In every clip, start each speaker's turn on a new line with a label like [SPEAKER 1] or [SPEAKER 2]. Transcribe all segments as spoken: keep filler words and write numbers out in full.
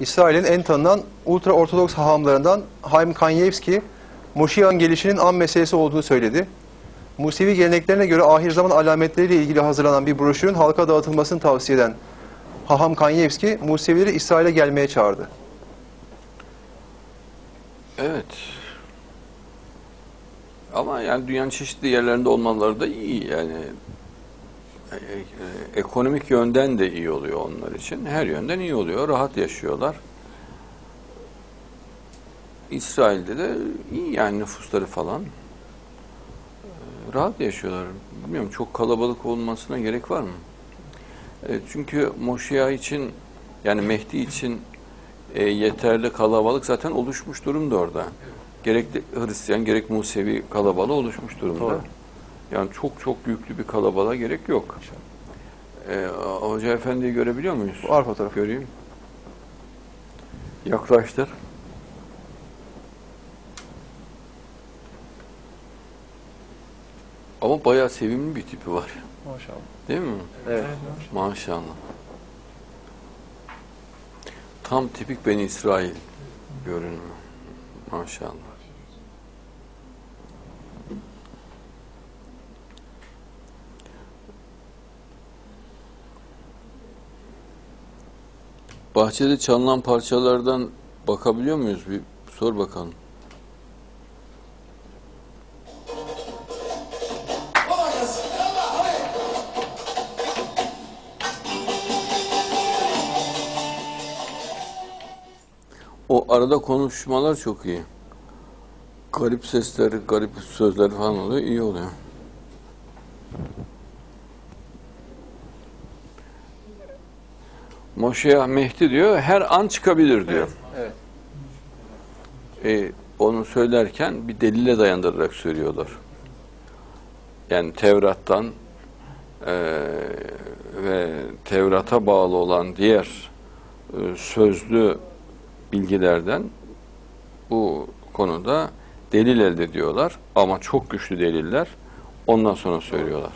[SPEAKER 1] İsrail'in en tanınan ultra-ortodoks hahamlarından Haim Kanievski, Moşiyah'ın gelişinin an meselesi olduğunu söyledi. Musevi geleneklerine göre ahir zaman alametleriyle ilgili hazırlanan bir broşürün halka dağıtılmasını tavsiye eden Haham Kanievski, Musevileri İsrail'e gelmeye çağırdı.
[SPEAKER 2] Evet. Ama yani dünyanın çeşitli yerlerinde olmaları da iyi. Yani e, e, ekonomik yönden de iyi oluyor onlar için. Her yönden iyi oluyor. Rahat yaşıyorlar. İsrail'de de iyi yani nüfusları falan. E, rahat yaşıyorlar. Bilmiyorum, çok kalabalık olmasına gerek var mı? E, çünkü Moşiyah için, yani Mehdi için e, yeterli kalabalık zaten oluşmuş durumda orada. Gerek Hristiyan, gerek Musevi kalabalığı oluşmuş durumda. Doğru. Yani çok çok yüklü bir kalabalığa gerek yok. Ee, Hoca Efendi'yi görebiliyor muyuz?
[SPEAKER 1] Var fotoğraf.
[SPEAKER 2] Göreyim. Yaklaştır. Ama bayağı sevimli bir tipi var.
[SPEAKER 1] Maşallah.
[SPEAKER 2] Değil mi?
[SPEAKER 1] Evet.
[SPEAKER 2] Maşallah. Tam tipik Beni İsrail görünümü. Maşallah. Bahçede çalınan parçalardan bakabiliyor muyuz? Bir sor bakalım. O arada konuşmalar çok iyi. Garip sesler, garip sözler falan oluyor. İyi oluyor. Moşiyah Mehdi diyor, her an çıkabilir diyor.
[SPEAKER 1] Evet.
[SPEAKER 2] Evet. E, onu söylerken bir delile dayandırarak söylüyorlar. Yani Tevrat'tan e, ve Tevrat'a bağlı olan diğer e, sözlü bilgilerden bu konuda delil elde ediyorlar. Ama çok güçlü deliller. Ondan sonra söylüyorlar.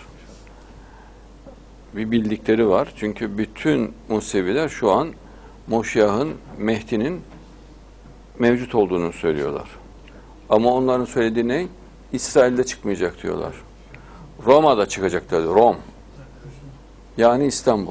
[SPEAKER 2] Bir bildikleri var. Çünkü bütün Museviler şu an Moşiyah'ın, Mehdi'nin mevcut olduğunu söylüyorlar. Ama onların söylediği ne? İsrail'de çıkmayacak diyorlar. Roma'da çıkacak diyorlar. Rom. Yani İstanbul.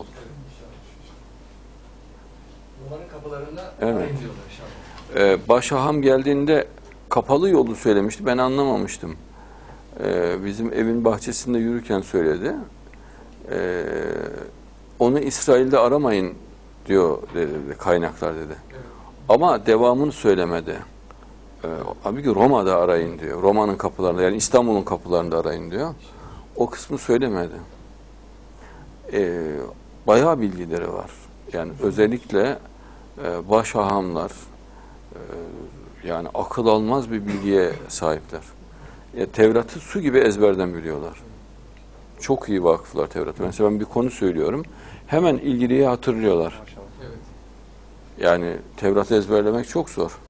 [SPEAKER 3] Roma'nın kapılarında
[SPEAKER 2] evet. Ee, Başaham geldiğinde kapalı yolu söylemişti. Ben anlamamıştım. Ee, bizim evin bahçesinde yürürken söyledi. Ee, onu İsrail'de aramayın diyor dedi, kaynaklar dedi. Evet. Ama devamını söylemedi. Ee, abi ki Roma'da arayın diyor. Roma'nın kapılarında, yani İstanbul'un kapılarında arayın diyor. O kısmı söylemedi. Ee, bayağı bilgileri var. Yani özellikle e, başahamlar e, yani akıl almaz bir bilgiye sahipler. E, Tevrat'ı su gibi ezberden biliyorlar. Çok iyi vakıflar Tevrat'a. Mesela ben bir konu söylüyorum. Hemen ilgiliyi hatırlıyorlar. Yani Tevrat'ı ezberlemek çok zor.